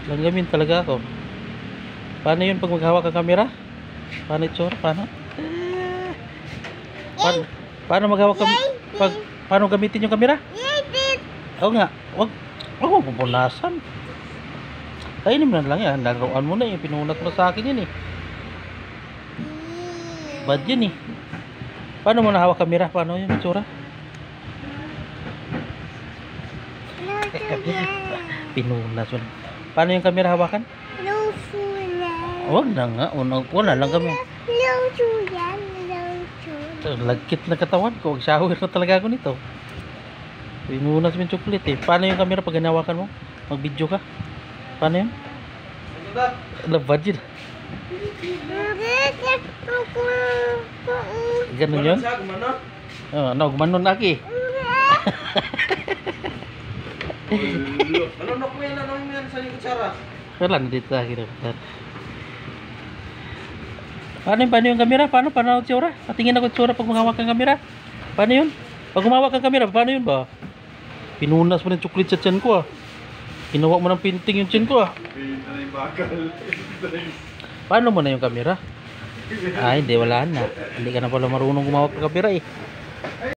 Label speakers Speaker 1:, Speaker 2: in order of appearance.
Speaker 1: Langgamin talaga ako. Paano yun pag maghawak ang camera? Paano itsura? Paano? Paano, paano maghawak paano gamitin yung camera? Oo nga. Wag mo pupunasan. Kainin mo na lang yan. Laruan mo na eh. Pinunat mo sa akin yun eh. Bad yun eh. Paano mo nahawak camera? Paano yung itsura? Pinunas mo. Paano yung camera hawakan? Wag na nga. Wala lang kami. Lagkit na katawan ko. Shower na talaga ako nito. Pinunas mo yung chocolate eh. Paano yung camera pag hinawakan mo? Mag-video ka? Paano yun? Labad yun. Ganun yun? Ano, gumanon lagi.
Speaker 2: Ano na kuya na namin yan sa yung kutsara?
Speaker 1: Wala na dito lagi. Paano yung camera? Paano ang tsura? Patingin ako tsura pag mahawak ang camera. Paano yun? Pag humawak ang camera, paano yun ba? Pinunas mo ng chocolate sa tiyan ko ah. Kinuha mo ng pinting yung tiyan ko ah. Paano mo na yung camera? Ay, hindi, wala na. Hindi ka na pala marunong gumawak ng camera eh.